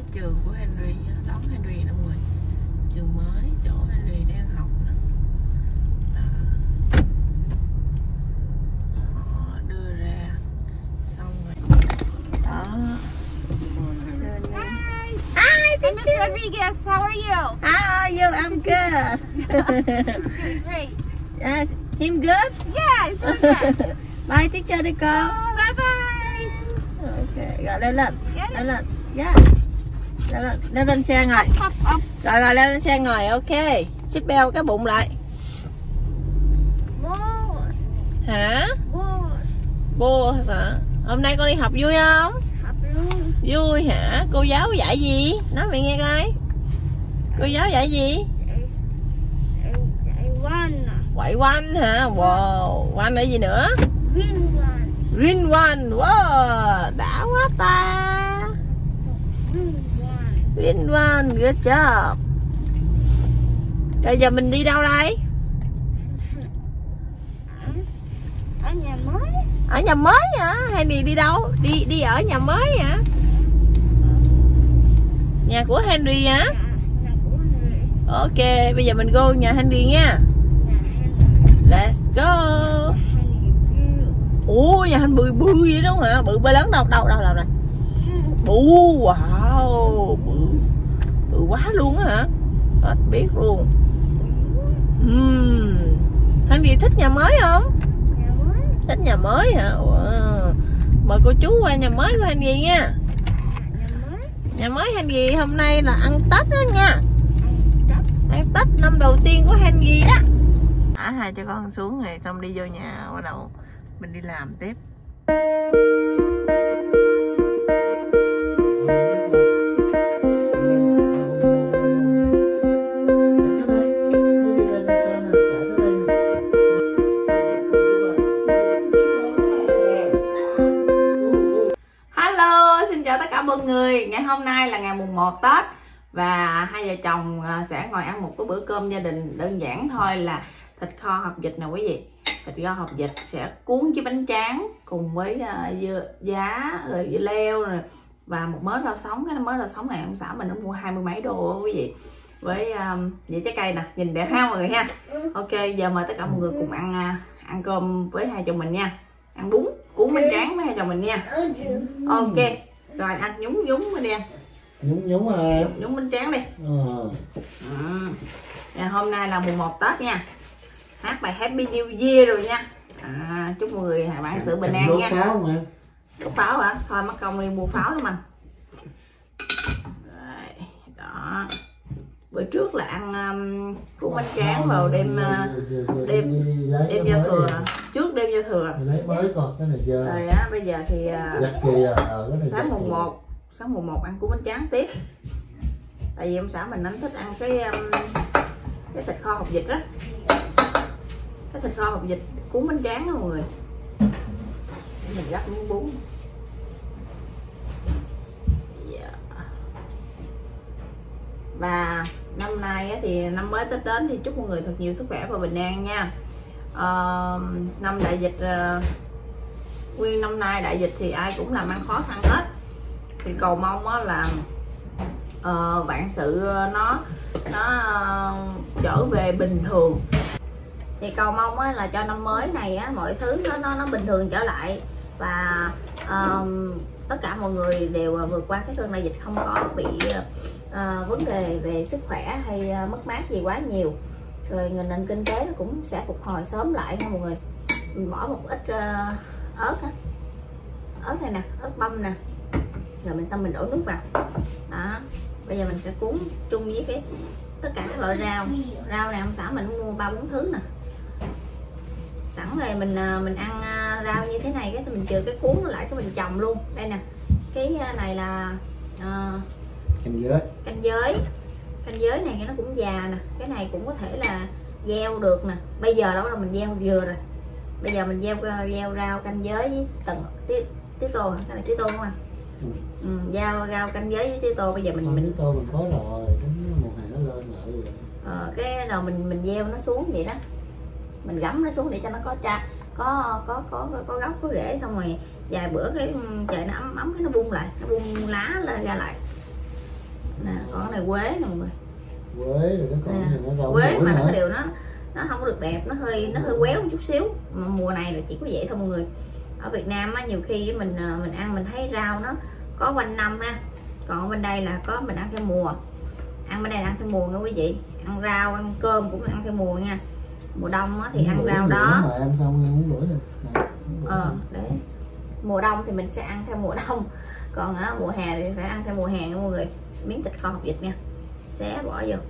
trường của Henry, đón Henry nè mọi người. Trường mới chỗ Henry đang học nè. Họ đưa ra xong rồi đó. Hi, Miss Rodriguez. How are you? How are you? I'm good. Great. Yes, him good? Yeah, it's really good. Bye teacher đi con. Bye bye. Ok, rồi leo lên. Leo lên. Yeah. Leo lên xe ngồi. Rồi leo lên xe ngồi, ok. Xích beo cái bụng lại. Hả? Bô hả? Hôm nay con đi học vui không? Vui hả? Cô giáo dạy gì? Nói mẹ nghe coi. Cô giáo dạy gì? Quậy quanh hả? Wow, quanh là gì nữa? Green one. Wow, đã quá ta. Green one, good job. Rồi giờ mình đi đâu đây? Ở nhà mới. Ở nhà mới hả? Hay đi đâu? Đi ở nhà mới hả? Nhà của Henry hả? Ok, bây giờ mình go nhà Henry nha. Let's go. Ủa, nhà Henry bự vậy đúng không hả? Bự lớn đâu nè. Wow, bự quá luôn á hả? Hết biết luôn. Henry thích nhà mới không? Thích nhà mới hả? Wow. Mời cô chú qua nhà mới của Henry nha. Nhà mới Henry hôm nay là ăn Tết đó nha. Ăn Tết năm đầu tiên của Henry đó. Hai cho con xuống rồi xong đi vô nhà, bắt đầu mình đi làm tiếp. Hello, xin chào tất cả mọi người. Ngày hôm nay là ngày mùng 1 Tết và hai vợ chồng sẽ ngồi ăn một cái bữa cơm gia đình đơn giản thôi, là thịt kho hột vịt nè quý vị. Thịt kho hột vịt sẽ cuốn với bánh tráng cùng với giá rồi dưa leo rồi, và một mớ rau sống. Cái mớ rau sống này ông xã mình nó mua 20 mấy đô quý vị, với dĩa trái cây nè, nhìn đẹp ha mọi người ha. Ok, giờ mời tất cả mọi người cùng ăn cơm với hai chồng mình nha. Ăn bún cuốn bánh tráng với hai chồng mình nha. Ok, rồi anh nhúng đi anh. Nhúng bánh tráng đi. Hôm nay là mùng 1 Tết nha. Hát bài Happy New Year rồi nha. Chúc mọi người bạn sự bình an nha. Đốt pháo hả? Thôi mất công đi mua pháo lắm anh. Rồi, đó. Bữa trước là ăn cuốn bánh tráng vào đêm giao thừa, trước đêm giao thừa. Rồi á, bây giờ thì sáng mùng 1 ăn cuốn bánh tráng tiếp. Tại vì ông xã mình anh thích ăn cái thịt kho hột vịt á. Cái thịt kho hột vịt cuốn bánh tráng đó mọi người. Để mình gắp miếng bún. Và năm nay thì năm mới Tết đến thì chúc mọi người thật nhiều sức khỏe và bình an nha. Năm đại dịch, nguyên năm nay đại dịch thì ai cũng làm ăn khó khăn hết. Thì cầu mong là vạn sự nó trở về bình thường. Thì cầu mong là cho năm mới này mọi thứ nó bình thường trở lại, và tất cả mọi người đều vượt qua cái cơn đại dịch, không có bị vấn đề về sức khỏe hay mất mát gì quá nhiều. Rồi nền kinh tế nó cũng sẽ phục hồi sớm lại nha mọi người. Mình bỏ một ít ớt này nè, ớt băm nè, rồi mình đổ nước vào đó. Bây giờ mình sẽ cuốn chung với tất cả các loại rau này ông xã mình mua 3-4 thứ nè. Sẵn rồi mình ăn rau như thế này, cái mình chừa cái cuốn lại, cái mình trồng luôn. Đây nè, cái này là canh giới này, nó cũng già nè. Cái này cũng có thể là gieo được nè. Bây giờ đó là mình gieo dừa rồi. Bây giờ mình gieo rau canh giới với tía tô. Cái này tía tô không anh? Rau canh giới với tía tô. Bây giờ mình tía tô mình có rồi, một ngày nó lên lại rồi. Cái nào mình gieo nó xuống vậy đó, mình gắm nó xuống để cho nó có gốc có rễ, xong rồi vài bữa cái trời nó ấm cái nó bung lại, nó bung lá lên ra lại. nè, còn cái này quế nè mọi người. Quế rồi cái con này nó rau Quế mũi mà hả? cái điều nó không có được đẹp, nó hơi quéo một chút xíu. Mà mùa này là chỉ có vậy thôi mọi người. Ở Việt Nam á, nhiều khi mình ăn mình thấy rau nó có quanh năm ha, còn bên đây là có mình ăn theo mùa. Ăn bên đây là ăn theo mùa nha quý vị, ăn rau ăn cơm cũng ăn theo mùa nha. Mùa đông á, thì ăn rau đó mà ăn xong uống bữa rồi. để mùa đông thì mình sẽ ăn theo mùa đông, còn á, mùa hè thì phải ăn theo mùa hè nha mọi người. Miếng thịt kho hột vịt nha, xé bỏ vô,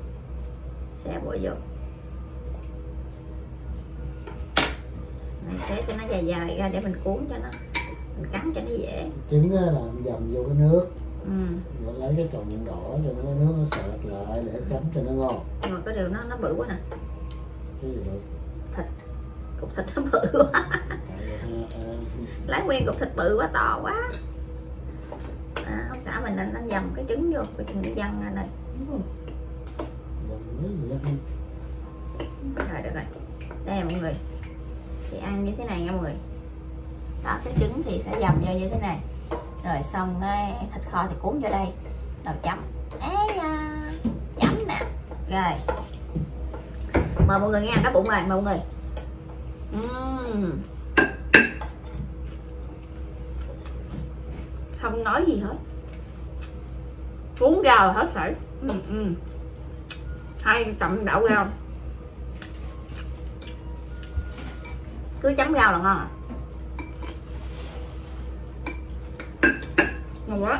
này xé cho nó dài ra để mình cuốn cho nó, mình cắn cho nó dễ. Trứng á, làm dầm vô cái nước, Ừ. rồi lấy cái trồng đỏ cho nó nước nó sệt lại để chấm cho nó ngon. Nhưng mà cái điều nó bự quá nè, Cái gì vậy? thịt, cục thịt nó bự quá. Lấy nguyên cục thịt bự quá, to quá. Ông xã mình anh dầm cái trứng vô, cái trứng văng ra này. Rồi được rồi, đây mọi người, thì ăn như thế này nha mọi người. Đó, cái trứng thì sẽ dầm vô như thế này, rồi xong cái thịt kho thì cuốn vô đây, rồi chấm. Chấm nè, rồi mời mọi người nghe, đói bụng rồi, mời mọi người. Không nói gì hết, cuốn rau hết sảy. Hay chậm đậu rau, cứ chấm rau là ngon à. Ngon quá.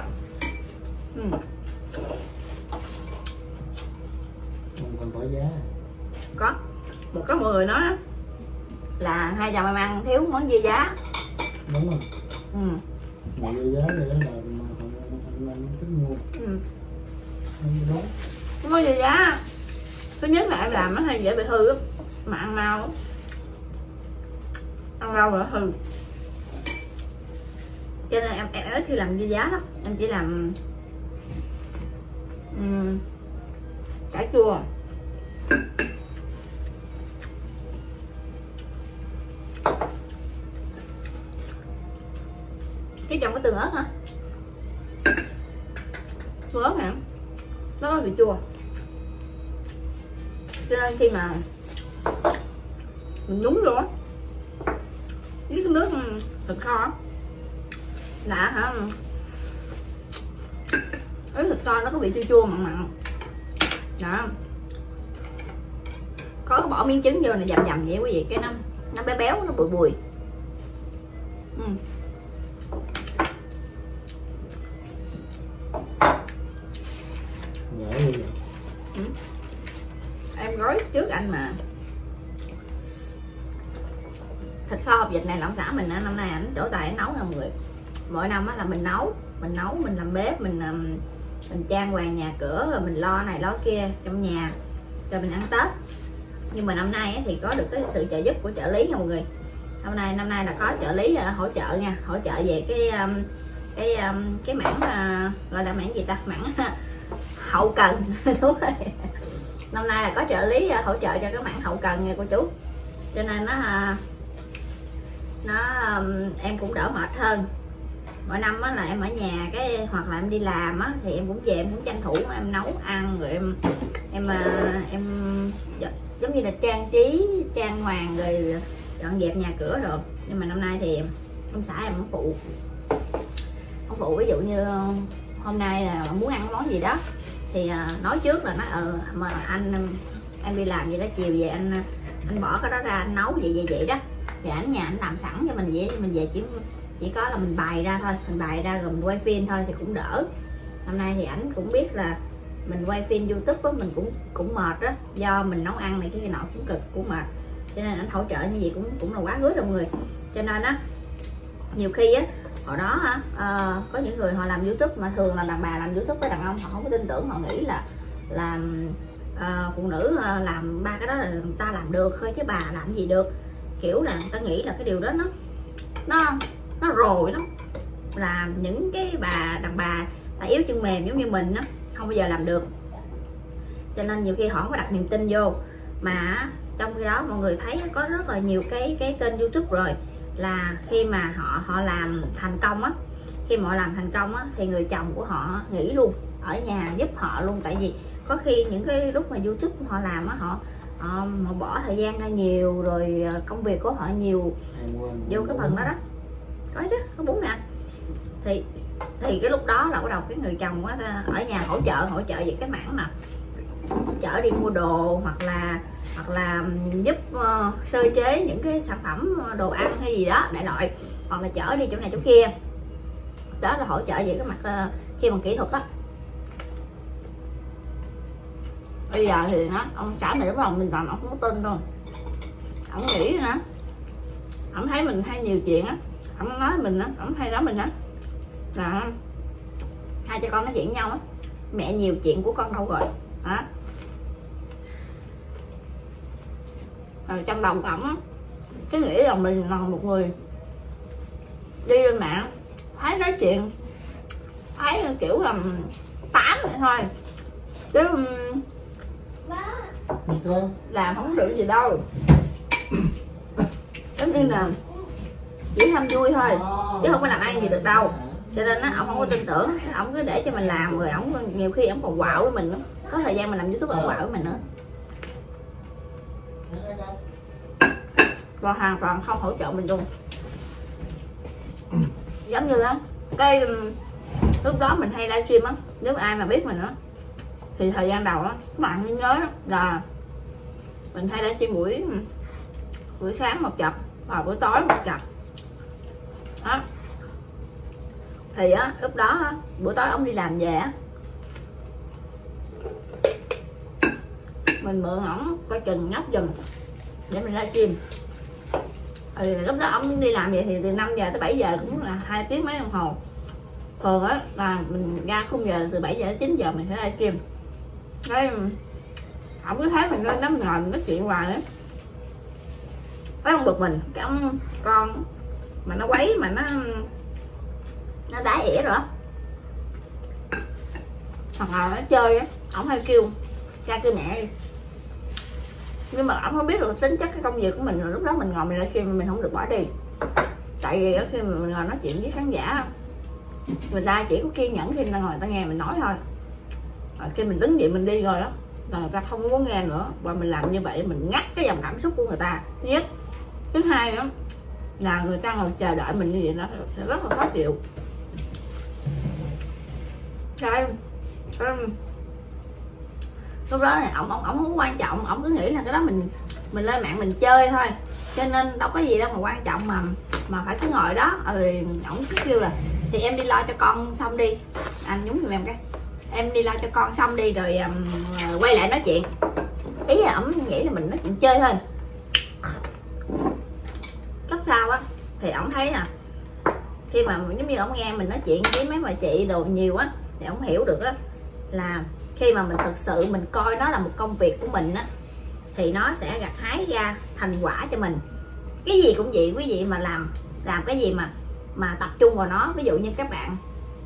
Không cần bỏ giá. Có một cái mọi người nói là hai chồng em ăn thiếu món dưa giá. Đúng rồi. Mà dưa giá này đó là anh thích mua. Đúng. Món dưa giá thứ nhất là em làm nó hay dễ bị hư lắm, mà ăn mau lắm. Ăn rau rồi hư, cho nên em ít khi làm dưa giá lắm. Em chỉ làm cải chua, cái trong cái tương ớt hả, tương ớt nè, nó có vị chua, cho nên khi mà mình nhúng vô với cái nước thịt kho là hả, cái thịt kho nó có vị chua chua mặn mặn đó, có bỏ miếng trứng vô này dầm dầm vậy quý vị, cái nó béo béo, nó bùi bùi. Em gói trước anh mà. Thịt kho hột vịt này là ông xã mình năm nay ảnh trổ tài ảnh nấu nha mọi người. Mỗi năm là mình nấu, mình làm bếp, mình trang hoàng nhà cửa, rồi mình lo này lo kia trong nhà, rồi mình ăn Tết. Nhưng mà năm nay thì có được cái sự trợ giúp của trợ lý nha mọi người. Năm nay là có trợ lý hỗ trợ nha, hỗ trợ về cái mảng gọi là mảng gì ta, mảng hậu cần. Đúng rồi, năm nay là có trợ lý hỗ trợ cho cái mảng hậu cần nha cô chú, cho nên em cũng đỡ mệt hơn. Mỗi năm là em ở nhà cái hoặc là em đi làm á, thì em cũng về em cũng tranh thủ em nấu ăn, rồi em giống như là trang trí trang hoàng rồi dọn dẹp nhà cửa rồi. Nhưng mà năm nay thì ông xã em không phụ, ví dụ như hôm nay là muốn ăn món gì đó thì nói trước là nói mà em đi làm gì đó, chiều về anh bỏ cái đó ra anh nấu vậy đó, thì ảnh nhà anh làm sẵn cho mình vậy, mình về chỉ có là mình bày ra thôi, rồi mình quay phim thôi thì cũng đỡ. Hôm nay thì ảnh cũng biết là mình quay phim YouTube á, mình cũng mệt đó, do mình nấu ăn này cái nọ cũng cực cũng mệt, cho nên ảnh hỗ trợ như vậy cũng là quá good rồi mọi người. Cho nên á nhiều khi á hồi đó có những người họ làm YouTube mà thường là đàn bà làm YouTube với đàn ông họ không có tin tưởng, họ nghĩ là phụ nữ làm ba cái đó là người ta làm được thôi chứ bà làm gì được, kiểu là người ta nghĩ là cái điều đó nó rồi lắm, là những cái đàn bà ta yếu chân mềm giống như mình á không bao giờ làm được. Cho nên nhiều khi họ không có đặt niềm tin vô, mà trong khi đó mọi người thấy có rất là nhiều cái kênh YouTube rồi, là khi mà họ làm thành công á, thì người chồng của họ nghỉ luôn, ở nhà giúp họ luôn. Tại vì có khi những cái lúc mà YouTube họ làm á, họ bỏ thời gian ra nhiều, rồi công việc của họ nhiều vô cái phần đó đó. Có chứ, có bún nè. Thì cái lúc đó là bắt đầu cái người chồng á ở nhà hỗ trợ về cái mảng mà chở đi mua đồ, hoặc là giúp sơ chế những cái sản phẩm đồ ăn hay gì đó đại loại, hoặc là chở đi chỗ này chỗ kia. Đó là hỗ trợ về cái mặt khi mà kỹ thuật đó. Bây giờ thì nó ông xã này lúc đầu mình làm ông không có tin đâu, ông nghĩ nữa, ông thấy mình hay nhiều chuyện á, ông nói mình á, ông hay nói mình á là hai cha con nói chuyện nhau á, mẹ nhiều chuyện của con đâu rồi hả. Trong đầu của ổng á, cái nghĩ là mình là một người đi lên mạng thấy nói chuyện thấy kiểu là 8 vậy thôi, chứ làm không được gì đâu. Giống như là chỉ ham vui thôi chứ không có làm ăn gì được đâu. Cho nên á, ông không có tin tưởng, ông cứ để cho mình làm, rồi ông nhiều khi ông còn quạo với mình nữa. Có thời gian mình làm YouTube ông quạo với mình nữa, và hoàn toàn không hỗ trợ mình luôn. Giống như á, cái lúc đó mình hay livestream á, nếu ai mà biết mình á thì thời gian đầu á các bạn nhớ đó, là mình hay livestream buổi sáng một chập và buổi tối một chập đó. Thì á lúc đó á, buổi tối ông đi làm về á, mình mượn ổng coi chừng nhóc giùm để mình livestream. Thì lúc đó ông đi làm vậy thì từ 5 giờ tới 7 giờ cũng là 2 tiếng mấy đồng hồ. Thường á là mình ra khung giờ từ 7 giờ đến 9 giờ mình phải livestream. Cái ông cứ thấy mình lên đó mình ngồi mình nói chuyện hoài á, thấy ông bực mình, cái ông con mà nó quấy mà nó đá ỉa rồi á, hoặc là nó chơi á, ổng hay kêu cha kêu mẹ đi. Nhưng mà ổng không biết được tính chất cái công việc của mình, rồi lúc đó mình ngồi mình livestream mình không được bỏ đi. Tại vì khi mà mình ngồi nói chuyện với khán giả, người ta chỉ có kiên nhẫn khi người ta ngồi người ta nghe mình nói thôi. Rồi khi mình đứng dậy mình đi rồi đó là người ta không có nghe nữa, và mình làm như vậy mình ngắt cái dòng cảm xúc của người ta. Thứ nhất. Thứ hai đó là người ta ngồi chờ đợi mình như vậy nó sẽ rất là khó chịu. Lúc đó này ổng không quan trọng, ổng cứ nghĩ là cái đó mình lên mạng mình chơi thôi, cho nên đâu có gì đâu mà quan trọng mà phải cứ ngồi đó. Rồi ổng cứ kêu là thì em đi lo cho con xong đi, anh nhúng giùm em cái, em đi lo cho con xong đi rồi quay lại nói chuyện. Ý là ổng nghĩ là mình nói chuyện chơi thôi. Cấp sau á thì ổng thấy nè, khi mà giống như ổng nghe mình nói chuyện với mấy bà chị đồ nhiều á, thì ổng hiểu được á là khi mà mình thực sự mình coi nó là một công việc của mình á, thì nó sẽ gặt hái ra thành quả cho mình. Cái gì cũng vậy quý vị, mà làm cái gì mà tập trung vào nó. Ví dụ như các bạn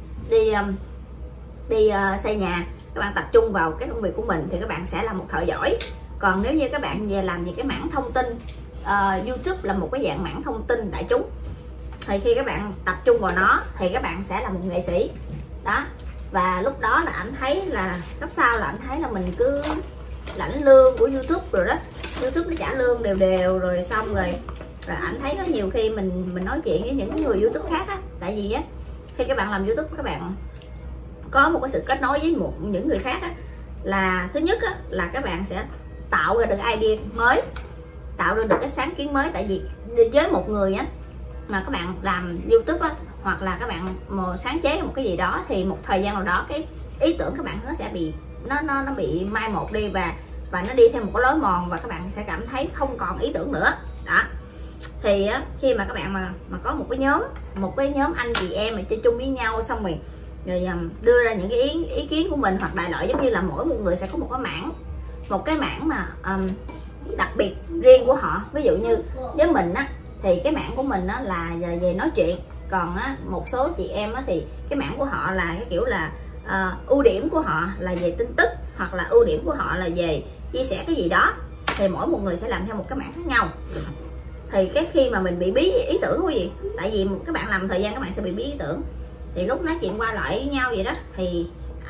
đi xây nhà, các bạn tập trung vào cái công việc của mình thì các bạn sẽ là một thợ giỏi. Còn nếu như các bạn về làm về cái mảng thông tin, YouTube là một cái dạng mảng thông tin đại chúng, thì khi các bạn tập trung vào nó thì các bạn sẽ là một nghệ sĩ đó. Và lúc đó là anh thấy là cấp sau là anh thấy là mình cứ lãnh lương của YouTube rồi đó, YouTube nó trả lương đều rồi xong rồi anh thấy có nhiều khi mình nói chuyện với những người YouTube khác á. Tại vì á khi các bạn làm YouTube các bạn có một cái sự kết nối với những người khác á, là thứ nhất á, là các bạn sẽ tạo ra được idea mới, tạo ra được cái sáng kiến mới. Tại vì với một người á mà các bạn làm YouTube á, hoặc là các bạn sáng chế một cái gì đó, thì một thời gian nào đó cái ý tưởng các bạn nó sẽ bị nó bị mai một đi, và nó đi theo một cái lối mòn, và các bạn sẽ cảm thấy không còn ý tưởng nữa đó. Thì á, khi mà các bạn mà có một cái nhóm anh chị em mà chơi chung với nhau, xong rồi đưa ra những cái ý kiến của mình, hoặc đại loại giống như là mỗi một người sẽ có một cái mảng mà đặc biệt riêng của họ. Ví dụ như với mình á thì cái mảng của mình á là về nói chuyện, còn á một số chị em á thì cái mảng của họ là cái kiểu là ưu điểm của họ là về tin tức, hoặc là ưu điểm của họ là về chia sẻ cái gì đó. Thì mỗi một người sẽ làm theo một cái mảng khác nhau. Thì cái khi mà mình bị bí ý tưởng cái gì, tại vì các bạn làm thời gian các bạn sẽ bị bí ý tưởng, thì lúc nói chuyện qua lại với nhau vậy đó, thì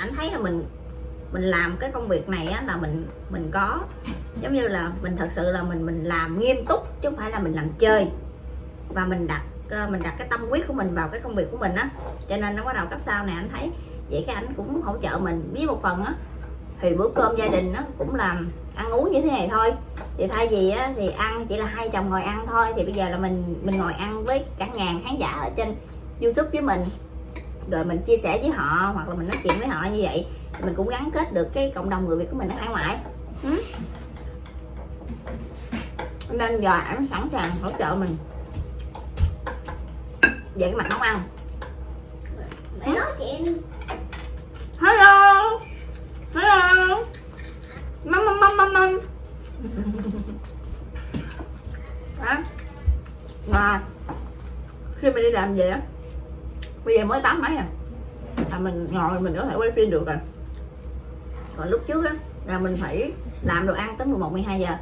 ảnh thấy là mình làm cái công việc này á, là mình có giống như là mình thật sự là mình làm nghiêm túc chứ không phải là mình làm chơi, và mình đặt cái tâm huyết của mình vào cái công việc của mình á, cho nên nó bắt đầu cấp sau này anh thấy vậy cái anh cũng hỗ trợ mình với một phần á, thì bữa cơm gia đình nó cũng làm ăn uống như thế này thôi, thì thay vì á, thì ăn chỉ là hai chồng ngồi ăn thôi, thì bây giờ là mình ngồi ăn với cả ngàn khán giả ở trên YouTube với mình, rồi mình chia sẻ với họ hoặc là mình nói chuyện với họ như vậy, mình cũng gắn kết được cái cộng đồng người Việt của mình ở hải ngoại. Nên giờ ảnh sẵn sàng hỗ trợ mình về cái mặt nấu ăn. Để nói chuyện. Hello. Hello. Mâm. Đó. Mà khi mình đi làm về á, bây giờ mới 8 mấy à, là mình ngồi mình có thể quay phim được rồi. Còn lúc trước á là mình phải làm đồ ăn tới 11-12 giờ.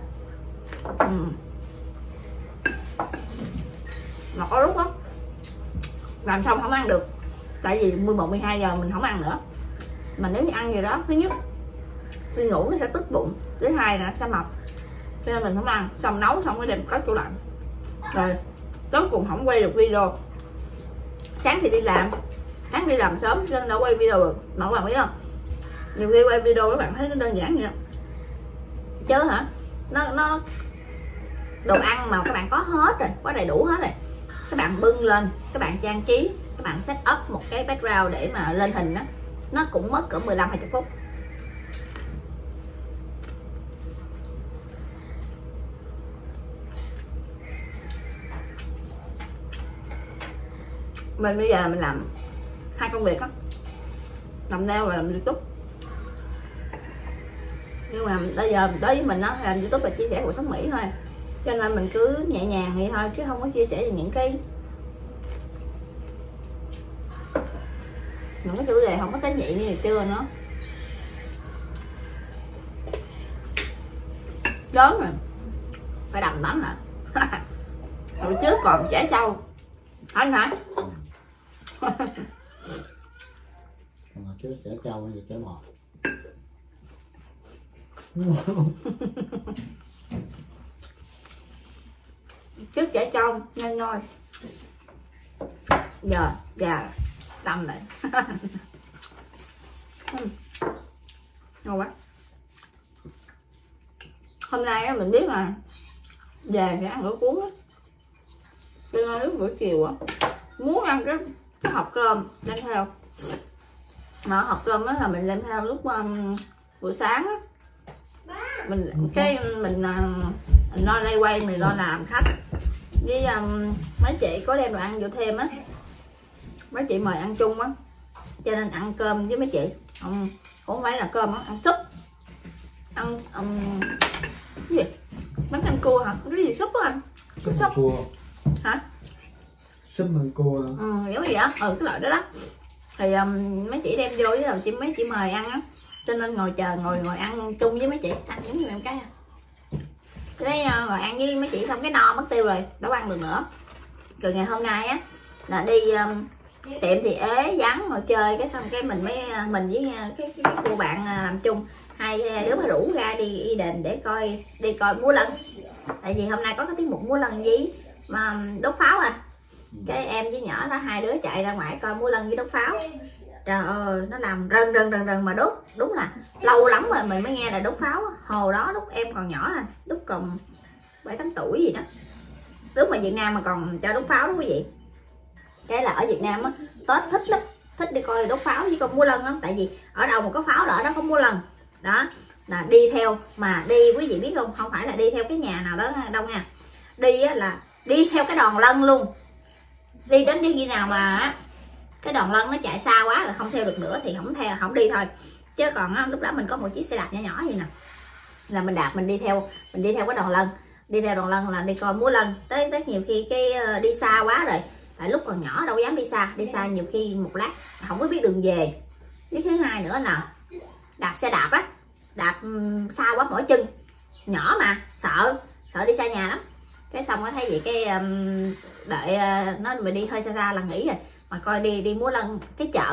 Mà có lúc á làm xong không ăn được, tại vì 11-12 giờ mình không ăn nữa, mà nếu như ăn gì đó, thứ nhất đi ngủ nó sẽ tức bụng, thứ hai là sẽ mập, cho nên mình không ăn. Xong nấu xong cái đem có tủ lạnh, rồi tối cùng không quay được video. Sáng thì đi làm, sáng đi làm sớm cho nên đâu quay video được. Mà các bạn biết không, nhiều khi quay video các bạn thấy nó đơn giản vậy chứ hả, nó đồ ăn mà các bạn có hết rồi, có đầy đủ hết rồi, các bạn bưng lên, các bạn trang trí, các bạn set up một cái background để mà lên hình đó, nó cũng mất cỡ 15-20 phút. Mình bây giờ là mình làm hai công việc đó, làm nail và làm YouTube. Nhưng mà bây giờ đối với mình đó, làm YouTube là chia sẻ cuộc sống Mỹ thôi, cho nên mình cứ nhẹ nhàng vậy thôi, chứ không có chia sẻ về những cái chủ đề không có tế nhị như ngày xưa nữa. Lớn rồi phải đầm tắm nè. Hồi trước còn trẻ trâu anh hả? Hồi trước trẻ trâu bây giờ trẻ bò. Trước trẻ trâu nhanh nôi, giờ già tâm lại. Ngon quá. Hôm nay á mình biết là về phải ăn bữa cuốn á, cho nên lúc buổi chiều á muốn ăn cái hộp cơm đem theo, mà hộp cơm đó là mình đem theo lúc buổi sáng á, mình lo lay quay, mình lo làm khách với mấy chị có đem đồ ăn vô thêm á, mấy chị mời ăn chung á, cho nên ăn cơm với mấy chị cũng không phải là cơm á, ăn súp, ăn cái gì bánh canh cua hả, cái gì súp á anh, súp cua hả, súp măng cua, giống gì đó, cái loại đó đó, thì mấy chị đem vô với đầu chị, mấy chị mời ăn á, cho nên ngồi chờ, ngồi ăn chung với mấy chị. Anh giống như em cái ngồi ăn với mấy chị xong cái no mất tiêu rồi, đâu ăn được nữa. Rồi ngày hôm nay á là đi tiệm thì ế vắng, ngồi chơi cái xong cái mình với cái cô bạn làm chung, hai đứa mới rủ ra đi đền để đi coi múa lân, tại vì hôm nay có cái tiết mục múa lân với mà đốt pháo à. Cái em với nhỏ đó hai đứa chạy ra ngoài coi múa lân với đốt pháo. Trời ơi, nó làm rần mà đốt, đúng là lâu lắm rồi mình mới nghe là đốt pháo. Hồi đó lúc em còn nhỏ, lúc còn 7-8 tuổi gì đó, lúc mà Việt Nam mà còn cho đốt pháo đó quý vị. Cái là ở Việt Nam á, Tết thích lắm, thích đi coi đốt pháo với coi múa lân lắm, tại vì ở đâu mà có pháo là ở đó có múa lân. Đó là đi theo, mà đi quý vị biết không phải là đi theo cái nhà nào đó đâu nha, đi á là đi theo cái đoàn lân luôn, đi đến khi nào mà cái đoàn lân nó chạy xa quá rồi không theo được nữa thì không đi thôi. Chứ còn lúc đó mình có một chiếc xe đạp nhỏ nhỏ gì nè, là mình đạp mình đi theo cái đoàn lân, đi theo đoàn lân là đi coi múa lân. Tới nhiều khi cái đi xa quá rồi, tại lúc còn nhỏ đâu dám đi xa nhiều khi một lát không có biết đường về. Với thứ hai nữa là đạp xe đạp á, đạp xa quá mỏi chân, nhỏ mà sợ đi xa nhà lắm. Cái xong có thấy vậy cái đợi nó mình đi hơi xa là nghỉ rồi, mà coi đi múa lân cái chợ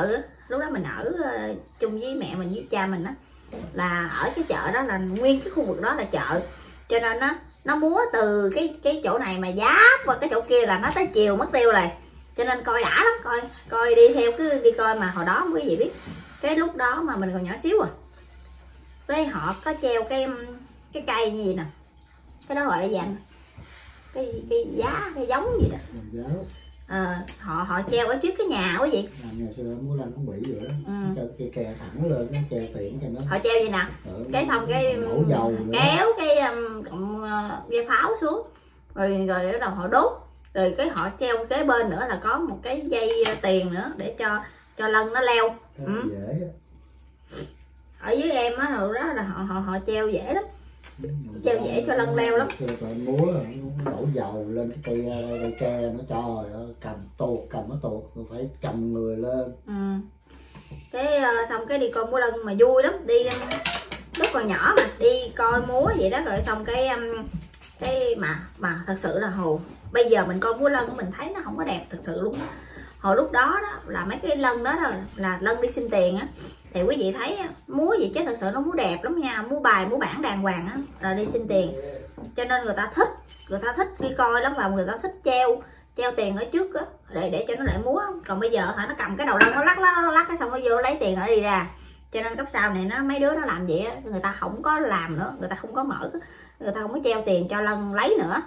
lúc đó mình ở chung với mẹ mình với cha mình á, là ở cái chợ đó là nguyên cái khu vực đó là chợ, cho nên nó múa từ cái chỗ này mà giáp qua cái chỗ kia là nó tới chiều mất tiêu rồi, cho nên coi đã lắm, coi đi theo cứ đi coi. Mà hồi đó quý vị biết cái lúc đó mà mình còn nhỏ xíu à, với họ có treo cái cây như gì nè, cái đó gọi là gì anh, cái giá cái giống gì đó, họ treo ở trước cái nhà quý vị. Ngày xưa múa lân cũng bị vậy đó, cho cây kè thẳng lên nó treo tiền cho nó. Họ treo gì nè, cái xong cái đổ dầu kéo cái dây pháo xuống, rồi ở đầu họ đốt, rồi cái họ treo kế bên nữa là có một cái dây tiền nữa để cho lân nó leo. Dễ. Ở dưới em á, hồi đó là họ treo dễ lắm, treo dễ cho lân leo lắm. Múa đổ dầu lên cái cây tre nó trời ơi, cầm nó tuột phải chầm người lên. Cái xong cái đi coi múa lân mà vui lắm, đi lúc còn nhỏ mà đi coi múa vậy đó, rồi xong cái mà thật sự là bây giờ mình coi múa lân mình thấy nó không có đẹp thật sự luôn. Hồi lúc đó là mấy cái lân đó là lân đi xin tiền á, thì quý vị thấy múa gì chứ thật sự nó múa đẹp lắm nha, múa bài múa bản đàng hoàng á, là đi xin tiền, cho nên người ta thích đi coi lắm, và người ta thích treo tiền ở trước á, để cho nó lại múa. Còn bây giờ nó cầm cái đầu lân nó lắc cái xong nó vô lấy tiền ở đi ra, cho nên cấp sau này mấy đứa nó làm vậy á, người ta không có làm nữa, người ta không có mở, người ta không có treo tiền cho lân lấy nữa.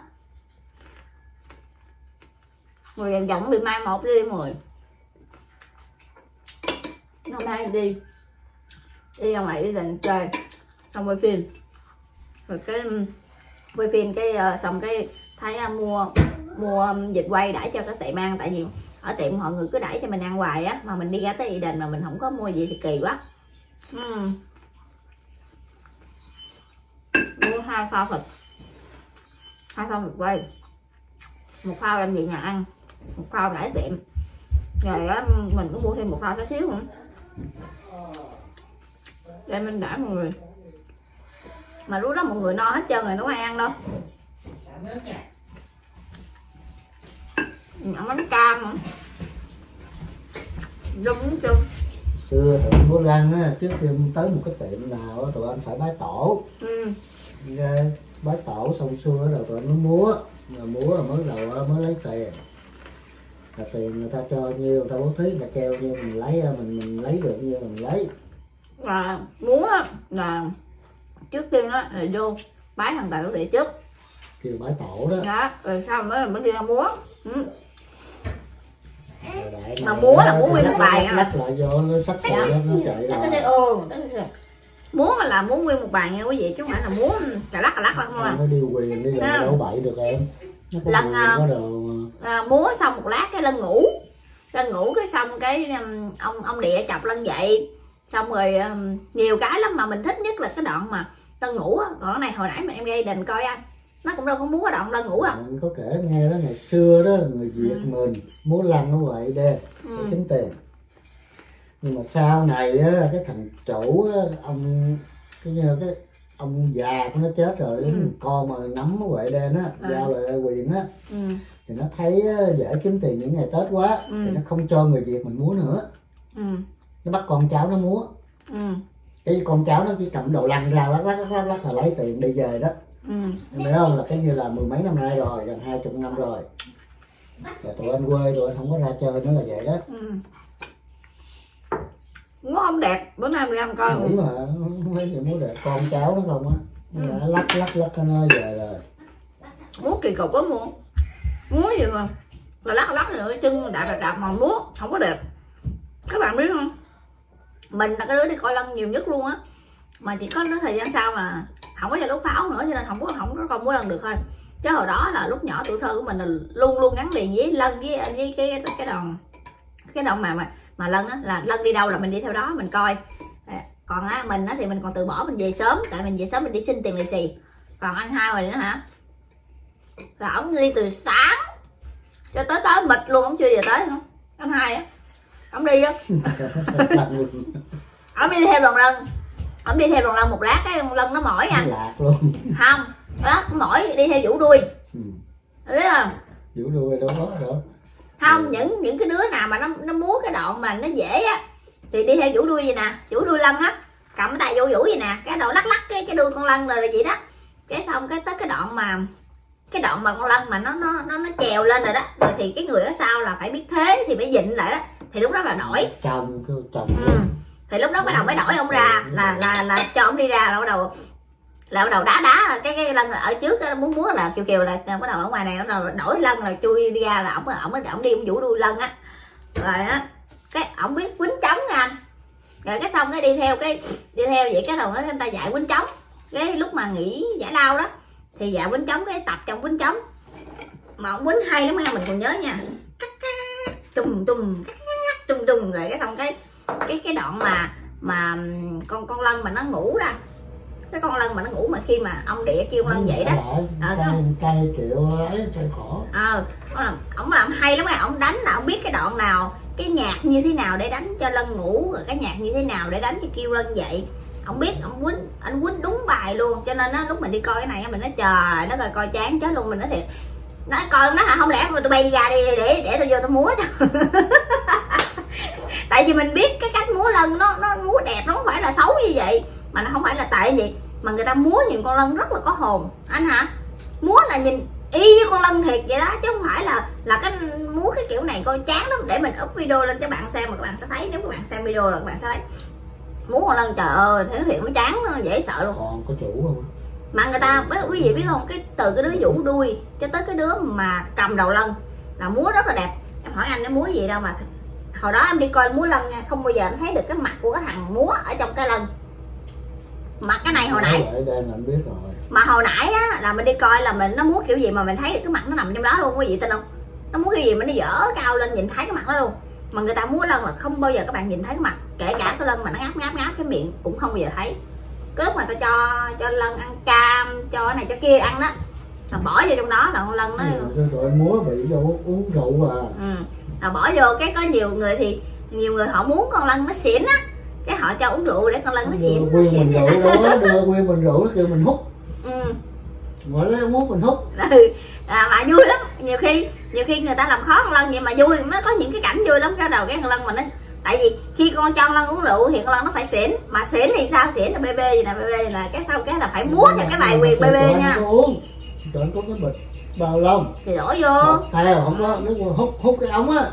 Người dần dần bị mai một đi 10. Hôm nay đi ra ngoài đi dành chơi, xong quay phim, rồi cái quay phim cái xong cái thấy mua vịt quay đãi cho cái tiệm ăn, tại vì ở tiệm mọi người cứ đãi cho mình ăn hoài á, mà mình đi ra tới Eden mà mình không có mua gì thì kỳ quá. Mua 2 phao thịt vịt quay, 1 phao làm gì nhà ăn, 1 phao đãi tiệm, rồi á mình cũng mua thêm 1 phao xíu nữa để mình đãi mọi người. Mà lúc đó mọi người no hết trơn rồi, đâu có ai ăn đâu. Ăn bánh cam đúng chung. Xưa tụi múa lân á, trước khi tới một cái tiệm nào tụi anh phải bái tổ. Bái tổ xong xuôi rồi tụi anh mới múa, rồi mới đầu mới lấy tiền. Là tiền người ta cho nhiêu người ta bố thí, là treo nhiêu mình lấy được nhiêu mình lấy. Và múa là trước tiên là vô bái thằng Tài Tổ Địa trước, kêu bái tổ đó. Rồi sau mới đi ra múa. Mà múa là múa nguyên một bài nha, lắc lại vô nó xách rồi nó chạy lại. Múa mà là múa nguyên một bài nha quý vị, chứ không phải là múa cà lắc không à. Nó điều quyền đi rồi đâu bậy được em. Lần múa xong một lát cái lân ngủ cái xong cái ông Địa chọc lân dậy, xong rồi nhiều cái lắm, mà mình thích nhất là cái đoạn mà lân ngủ á. Còn cái này hồi nãy mà em gây đình coi anh, nó cũng đâu có múa cái đoạn lân ngủ đâu. Mình có kể em nghe đó, ngày xưa đó là người Việt mình múa lân như vậy để kiếm tiền. Nhưng mà sau này á, cái thằng chủ á, ông già của nó chết rồi, con mà nắm quậy đen á, giao lại quyền á, thì nó thấy dễ kiếm tiền những ngày Tết quá, thì nó không cho người Việt mình múa nữa. Nó bắt con cháu nó múa. Cái con cháu nó chỉ cầm đầu lăn ra lắc là lấy tiền đi về đó. Em biết không, là cái như là 10 mấy năm nay rồi, gần 20 năm rồi. Và tụi anh quê tụi anh không có ra chơi nữa là vậy đó. Múa không đẹp, bữa nay mình ăn coi. Nghĩ mà mấy gì múa đẹp, con cháu nó không á, lắc cái nơi về rồi. Múa kỳ cục lắm luôn, múa gì mà lắc rồi chân đạp mà múa không có đẹp. Các bạn biết không, mình là cái đứa đi coi lân nhiều nhất luôn á, mà chỉ có nói thời gian sau mà không có cho đốt pháo nữa, cho nên không có coi múa lân được thôi. Chứ hồi đó là lúc nhỏ tuổi thơ của mình là luôn gắn liền với lân với cái đoạn mà lân á, là lân đi đâu là mình đi theo đó mình coi. Còn á mình á thì mình còn từ bỏ, mình về sớm, tại mình về sớm mình đi xin tiền lì xì. Còn anh Hai rồi nữa hả, là ổng đi từ sáng cho tới mịt luôn, ổng chưa về tới không anh Hai á, ổng đi á. Ổng đi theo đoàn lân, một lát cái lân nó mỏi anh lạc luôn. Không đó, mỏi đi theo vũ đuôi. Biết không, vũ đuôi đâu có đâu. Không, những cái đứa nào mà nó múa cái đoạn mà nó dễ á thì đi theo vũ đuôi vậy nè, vũ đuôi lân á, cầm cái tay vô vũ vậy nè, cái đầu lắc lắc cái đuôi con lân rồi là vậy đó. Cái xong cái tới cái đoạn mà con lân mà nó trèo lên rồi đó, rồi thì cái người ở sau là phải biết thế thì mới dịnh lại đó, thì lúc đó là đổi chồng. thì lúc đó bắt đầu mới đổi ông ra, là cho ông đi ra, là bắt đầu đá cái lân ở trước muốn múa là kiều là bắt đầu ở ngoài này, bắt đầu đổi lân là chui đi ra, là ổng đi ông vũ đuôi lân á, rồi á cái ổng biết quýnh trống nha anh, rồi cái xong cái đi theo vậy, cái đầu người ta dạy quýnh trống, cái lúc mà nghỉ giải lao đó thì dạy quýnh trống, cái tập trong quýnh trống mà ông quýnh hay lắm nha, mình còn nhớ nha, trùng rồi cái xong cái đoạn mà con lân mà nó ngủ ra, cái con lân mà nó ngủ mà khi mà ông địa kêu lân vậy đó, cây kiểu ấy cây khổ, ổng làm hay lắm, ổng đánh là ổng biết cái đoạn nào, cái nhạc như thế nào để đánh cho lân ngủ, rồi cái nhạc như thế nào để đánh cho kêu lân dậy, ổng biết, anh quýnh đúng bài luôn. Cho nên á lúc mình đi coi cái này mình nói trời nó coi chán chết luôn, mình nói thiệt, nói coi nó hả, không lẽ mà tụi bay đi ra đi để tôi vô tôi múa cho tại vì mình biết cái cách múa lân nó múa đẹp, nó không phải là xấu như vậy, mà nó không phải là tệ gì, mà người ta múa nhìn con lân rất là có hồn anh hả, múa là nhìn y với con lân thiệt vậy đó, chứ không phải là cái múa cái kiểu này coi chán lắm. Để mình up video lên cho bạn xem mà các bạn sẽ thấy, nếu các bạn xem video là các bạn sẽ thấy múa con lân, trời ơi thấy thiệt nó chán, nó dễ sợ luôn. Còn có chủ không? Mà người ta quý vị biết không, cái từ cái đứa vũ đuôi cho tới cái đứa mà cầm đầu lân là múa rất là đẹp. Em hỏi anh nó múa gì đâu mà hồi đó em đi coi múa lân nha, không bao giờ em thấy được cái mặt của cái thằng múa ở trong cái lân. Mặt cái này hồi nãy anh biết rồi. Mà hồi nãy á là mình đi coi là nó múa kiểu gì mà mình thấy được cái mặt nó nằm trong đó luôn, quý vị tin không? Nó múa kiểu gì mà nó dở cao lên nhìn thấy cái mặt đó luôn. Mà người ta múa lân là không bao giờ các bạn nhìn thấy cái mặt, kể cả cái lân mà nó ngáp cái miệng cũng không bao giờ thấy. Cái lúc mà ta cho lân ăn cam, cho cái này cho kia ăn đó, là bỏ vô trong đó là con lân nó rồi múa bị vô uống rượu là bỏ vô cái có nhiều người họ muốn con lân nó xỉn á, cái họ cho uống rượu để con lân nó xỉn. Nguyên mình rượu đó, đưa nguyên mình rượu nó kêu mình hút. Gọi là muốn mình hút. Mà vui lắm, nhiều khi người ta làm khó con lân vậy mà vui, nó có những cái cảnh vui lắm. Cái đầu cái con lân mà nó, tại vì khi con cho con lân uống rượu thì con lân nó phải xỉn, mà xỉn thì sao, xỉn là bê bê gì nè, bê bê là cái sau cái là phải múa cho cái bài quyền bê bê nha. Cho anh có cái bịch bao lông thì đổ vô theo không có, nếu hút cái ống á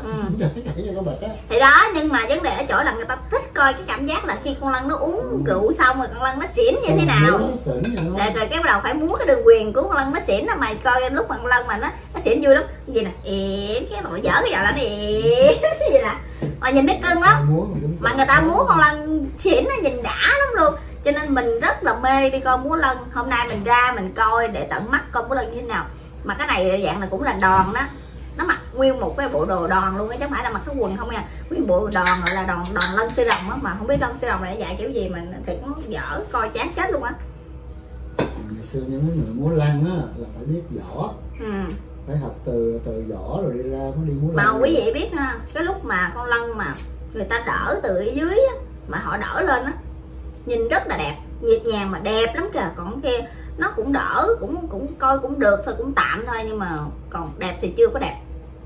thì đó. Nhưng mà vấn đề ở chỗ là người ta thích coi cái cảm giác là khi con lân nó uống rượu xong rồi con lân nó xỉn như thế nào, rồi cái bắt đầu phải múa cái đường quyền của con lân nó xỉn. Là mày coi lúc mà con lân mà nó xỉn vui lắm, gì nè cái mà dở cái giò đó gì nè, mà nhìn thấy cưng lắm. Mà người ta múa con lân xỉn nó nhìn đã lắm luôn. Cho nên mình rất là mê đi coi múa lân. Hôm nay mình ra mình coi để tận mắt coi múa lân như thế nào. Mà cái này dạng là cũng là đòn đó, nó mặc nguyên một cái bộ đồ đòn luôn á, chứ không phải là mặc cái quần không nha, nguyên bộ đòn gọi là đòn lân sư rồng á. Mà không biết lân sư rồng này dạy kiểu gì mà thiệt nó dở coi chán chết luôn á. Ngày xưa những cái người múa lân á là phải biết võ, phải học từ võ rồi đi ra mới đi múa lân. Mà quý vị biết ha, cái lúc mà con lân mà người ta đỡ từ dưới á, mà họ đỡ lên á nhìn rất là đẹp, nhịp nhàng mà đẹp lắm kìa. Còn kia nó cũng đỡ, cũng coi cũng được thôi, cũng tạm thôi, nhưng mà còn đẹp thì chưa có đẹp.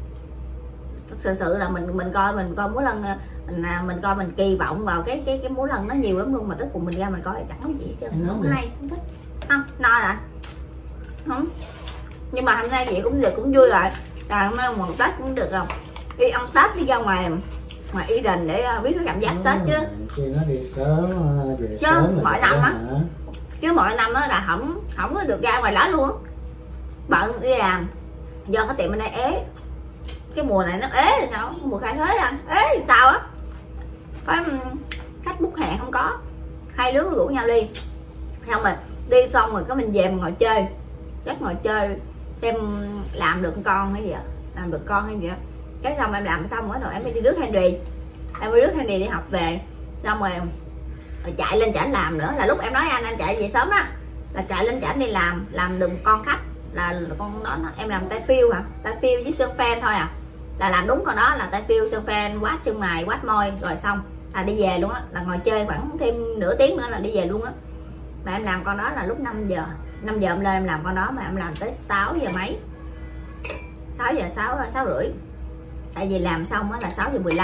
Thực sự là mình coi múa lân, mình coi mình kỳ vọng vào cái múa lân nó nhiều lắm luôn, mà tới cùng mình ra mình coi chẳng có gì chứ không hay, không thích, không no rồi không. Nhưng mà hôm nay vậy cũng được, cũng vui rồi. Rồi hôm nay một Tết cũng được không, đi ăn Tết, đi ra ngoài Y Đình để biết cái cảm giác Tết chứ. Khi nó đi sớm về chứ sớm mỗi năm á, chứ mỗi năm á là không có được ra ngoài đó luôn á. Bận đi làm do cái tiệm bên đây ế, cái mùa này nó ế thì sao, mùa khai thuế anh ế thì sao á, có khách bút hẹn không có, hai đứa rủ nhau đi, xong rồi đi xong rồi có mình về mình ngồi chơi, chắc ngồi chơi xem làm được con hay gì ạ, làm được con hay gì á. Cái xong em làm xong rồi em mới đi rước Henry, đi học về, xong rồi chạy lên chảnh làm nữa. Là lúc em nói anh chạy về sớm á, là chạy lên chảnh đi làm được con khách, là con đó em làm tay phiêu hả, tay phiêu với sơn phen thôi à, là làm đúng con đó là tay phiêu sơn phen, quát chân mày, quát môi rồi xong là đi về luôn á, là ngồi chơi khoảng thêm nửa tiếng nữa là đi về luôn á. Mà em làm con đó là lúc 5 giờ em lên em làm con đó, mà em làm tới 6 giờ mấy, 6 rưỡi, tại vì làm xong á là 6:15,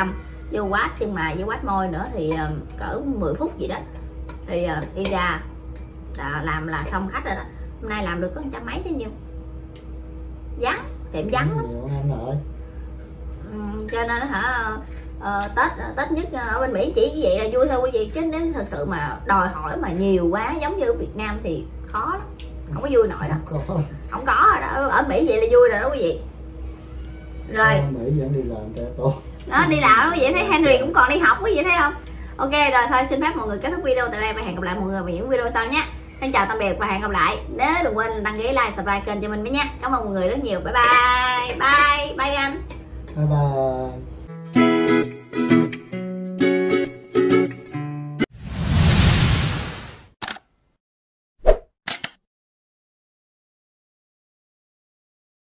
vô quát chân mày với quát môi nữa thì cỡ 10 phút gì đó thì đi ra làm là xong khách rồi đó. Hôm nay làm được có 100 mấy chứ nhiêu, vắng, tiệm vắng lắm. Nhiều anh rồi. Cho nên hả Tết nhất ở bên Mỹ chỉ như vậy là vui thôi quý vị, chứ nếu thật sự mà đòi hỏi mà nhiều quá giống như ở Việt Nam thì khó lắm, không có vui nổi đâu. Không có rồi đó, ở Mỹ vậy là vui rồi đó quý vị. Rồi Mỹ vẫn đi làm tệ tốt đó, đi làm đó quý vị, thấy Henry cũng còn đi học quý vị thấy không. Ok rồi, thôi xin phép mọi người kết thúc video tại đây và hẹn gặp lại mọi người vào những video sau nhé. Xin chào tạm biệt và hẹn gặp lại. Nếu đừng quên đăng ký, like, subscribe kênh cho mình với nhé. Cảm ơn mọi người rất nhiều. Bye bye. Bye bye anh. Bye bye.